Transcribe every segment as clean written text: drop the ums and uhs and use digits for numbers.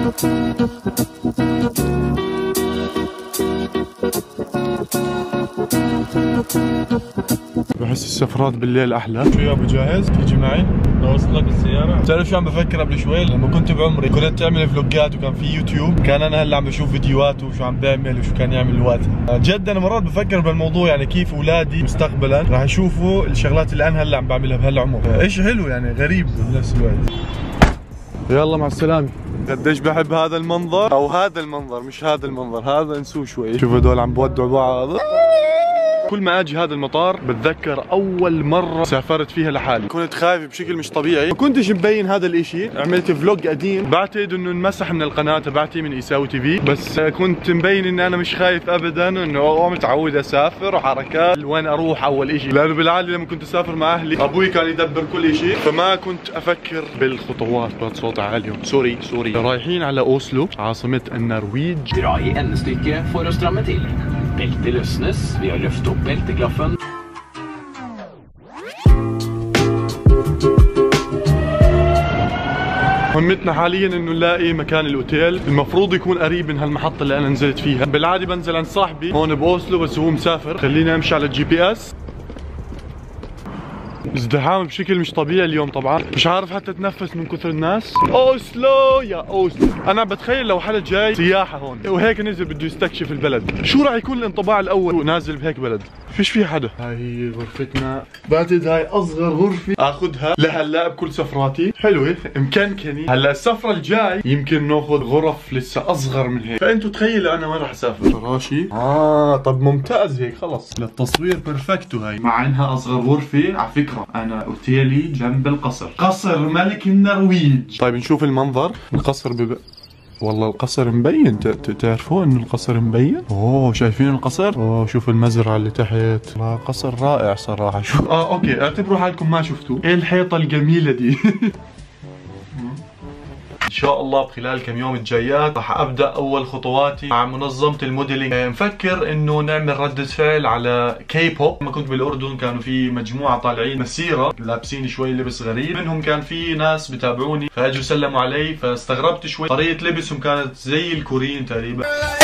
بحس السفرات بالليل احلى. شو يا ابو جاهز؟ تيجي معي؟ اوصلك بالسيارة. بتعرف شو عم بفكر قبل شوي؟ لما كنت بعمري كنت تعمل فلوجات وكان في يوتيوب، كان انا هلا عم بشوف فيديوهاته وشو عم بيعمل وشو كان يعمل وقتها. جد انا مرات بفكر بالموضوع، يعني كيف اولادي مستقبلا راح يشوفوا الشغلات اللي انا هلا عم بعملها بهالعمر. ايش حلو يعني، غريب بنفس الوقت. يلا مع السلامة. قديش بحب هذا المنظر، او هذا المنظر مش هذا المنظر، هذا انسوه شوي. شوف هدول عم بودعوا بعض. كل ما اجي هذا المطار بتذكر اول مرة سافرت فيها لحالي، كنت خايف بشكل مش طبيعي، ما كنتش مبين هذا الاشي. عملت فلوج قديم بعتقد انه انمسح من القناة تبعتي من إيساوي تي في، بس كنت مبين ان انا مش خايف ابدا، انه متعود اسافر وحركات وين اروح اول اشي، لانه بالعادة لما كنت اسافر مع اهلي ابوي كان يدبر كل اشي، فما كنت افكر بالخطوات. بعد صوت عالي. سوري رايحين على اوسلو عاصمة النرويج. Dra i endestycke for å stramme til. Beltet løsnes ved å løfte opp belteglaffen. مهمتنا حاليا انه نلاقي مكان الاوتيل، المفروض يكون قريب من هالمحطة اللي انا نزلت فيها. بالعادة بنزل عند صاحبي هون باوسلو بس هو مسافر، خليني امشي على الجي بي اس. ازدحام بشكل مش طبيعي اليوم طبعا، مش عارف حتى اتنفس من كثر الناس. اوسلو يا اوسلو، انا بتخيل لو حدا جاي سياحة هون وهيك نزل بده يستكشف البلد، شو راح يكون الانطباع الاول نازل بهيك بلد؟ فيش في حدا. هاي هي غرفتنا، بعتقد هاي اصغر غرفة اخذها لهلا بكل سفراتي. حلوة مكنكني. هلا السفرة الجاي يمكن ناخذ غرف لسه اصغر من هيك، فانتوا تخيلوا انا وين راح اسافر. فراشي طب ممتاز هيك خلص للتصوير بيرفكتو. هاي مع انها اصغر غرفة على فكرة، انا اوتيلي جنب القصر، قصر ملك النرويج. طيب نشوف المنظر. القصر والله القصر مبين، تعرفوا انه القصر مبين. اوه شايفين القصر؟ اوه شوف المزرعة اللي تحت. قصر رائع صراحة. شو اوكي اعتبروا حالكم ما شفتوا. ايه الحيطة الجميلة دي. ان شاء الله بخلال كم يوم الجايات راح ابدا اول خطواتي مع منظمه الموديلينج. مفكر انه نعمل ردة فعل على كي بوب. لما كنت بالاردن كانوا في مجموعه طالعين مسيره لابسين شوي لبس غريب، منهم كان في ناس بتابعوني فاجوا سلموا علي، فاستغربت شوي. طريقه لبسهم كانت زي الكوريين تقريبا.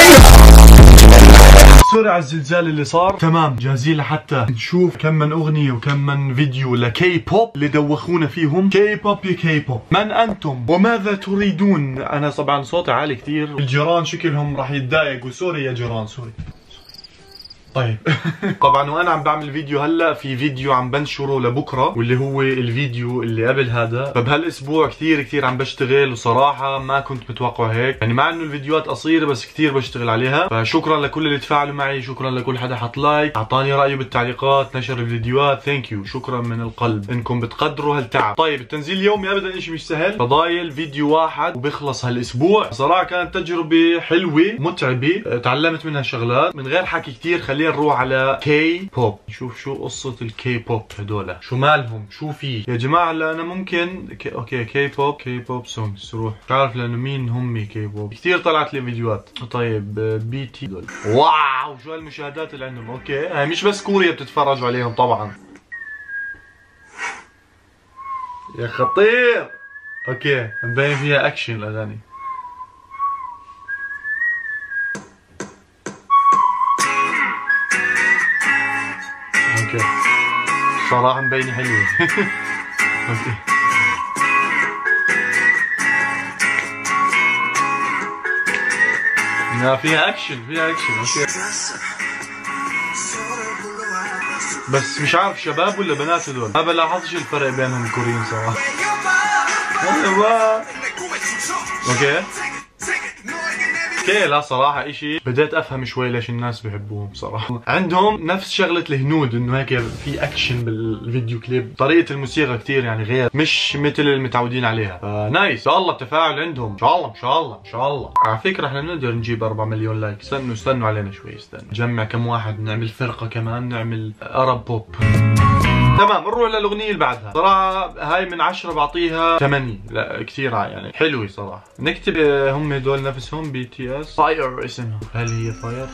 سوري على الزلزال اللي صار. تمام جاهزين لحتى نشوف كم من اغنية وكم من فيديو لكي بوب اللي دوخونا فيهم. كي بوب يا كي بوب، من انتم وماذا تريدون؟ انا طبعا صوتي عالي كثير، الجيران شكلهم راح يتضايقوا. سوري يا جيران سوري. طيب طبعا وانا عم بعمل فيديو هلا، في فيديو عم بنشره لبكره واللي هو الفيديو اللي قبل هذا. فبهالاسبوع كثير عم بشتغل، وصراحه ما كنت متوقع هيك، يعني مع انه الفيديوهات قصيره بس كثير بشتغل عليها. فشكرا لكل اللي تفاعلوا معي، شكرا لكل حدا حط لايك، اعطاني رايه بالتعليقات، نشر الفيديوهات. ثانك يو، شكرا من القلب انكم بتقدروا هالتعب. طيب التنزيل اليومي ابدا شيء مش سهل، فضايل فيديو واحد وبيخلص هالاسبوع. صراحه كانت تجربه حلوه متعبه، تعلمت منها شغلات. من غير حكي كثير خلينا نروح على كي بوب، نشوف شو قصة الكي بوب هدول، شو مالهم، شو في يا جماعة. هلا انا ممكن اوكي كي بوب سونجز روح، مش عارف لانه مين هم كي بوب، كثير طلعت لي فيديوهات. طيب بي تي دول. واو شو هالمشاهدات اللي عندهم. اوكي هاي مش بس كوريا بتتفرجوا عليهم طبعا. يا خطير. اوكي مبين فيها اكشن الاغاني. اوكي صراحة مبينة حلوة. اوكي لا فيها اكشن اوكي. بس مش عارف شباب ولا بنات هدول، ما بلاحظش الفرق بينهم الكوريين صراحة. اوكي لا صراحة اشي بديت افهم شوي ليش الناس بيحبوهم صراحة. عندهم نفس شغلة الهنود، انه هيك في اكشن بالفيديو كليب، طريقة الموسيقى كثير يعني غير، مش مثل المتعودين عليها. نايس، ان شاء الله التفاعل عندهم، ان شاء الله. على فكرة احنا بنقدر نجيب 4 مليون لايك. استنوا علينا شوي، نجمع كم واحد، نعمل فرقة كمان، نعمل ارب بوب. تمام نروح للاغنية اللي بعدها. صراحة هاي من 10 بعطيها 8، لا كثير يعني حلوة صراحة. نكتب هم هدول نفسهم بي تي اس. فاير اسمها، هل هي فاير؟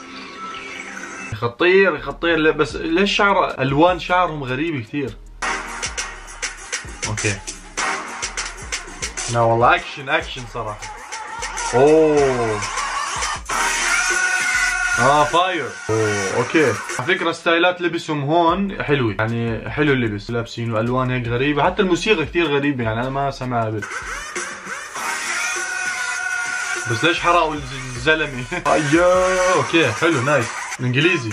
خطير لا بس ليش الوان شعرهم غريبة كثير. اوكي لا والله اكشن صراحة. اوه فاير. اوه اوكي. على فكرة ستايلات لبسهم هون حلوة، يعني حلو اللبس لابسين والوان هيك غريبة، حتى الموسيقى كثير غريبة يعني انا ما سمعها قبل. بس ليش حرقوا الزلمة؟ ايوه اوكي حلو نايس. انجليزي.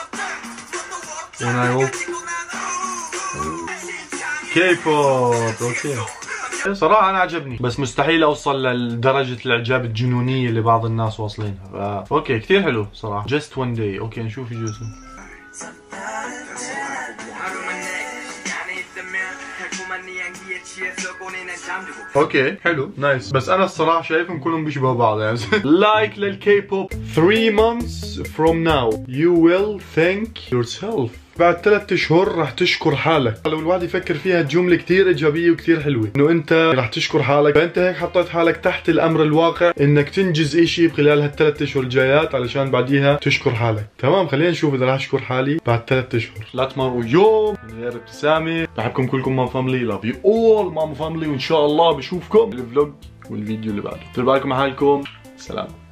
كي بوب. اوكي صراحة أنا عجبني، بس مستحيل أوصل لدرجة الإعجاب الجنونية اللي بعض الناس واصلينها. أوكي كثير حلو صراحة. Just one day. أوكي نشوف يجوز. اوكي حلو نايس. بس انا الصراحه شايفهم كلهم بيشبهوا بعض يعني. لايك للكي بوب. 3 months from now you will thank yourself. بعد 3 اشهر رح تشكر حالك. لو الواحد يفكر فيها جمله كثير ايجابيه وكثير حلوه، انه انت رح تشكر حالك، فانت هيك حطيت حالك تحت الامر الواقع انك تنجز اشي خلال هال3 اشهر الجايات علشان بعديها تشكر حالك. تمام خلينا نشوف اذا رح اشكر حالي بعد 3 اشهر. لا تمروا يوم من غير ابتسامه. بحبكم كلكم مام فاميلي. لاف يو اول مام فاميلي، وان شاء الله بشوفكم بالفلوج والفيديو اللي بعده. ديروا بالكم على حالكم. سلام.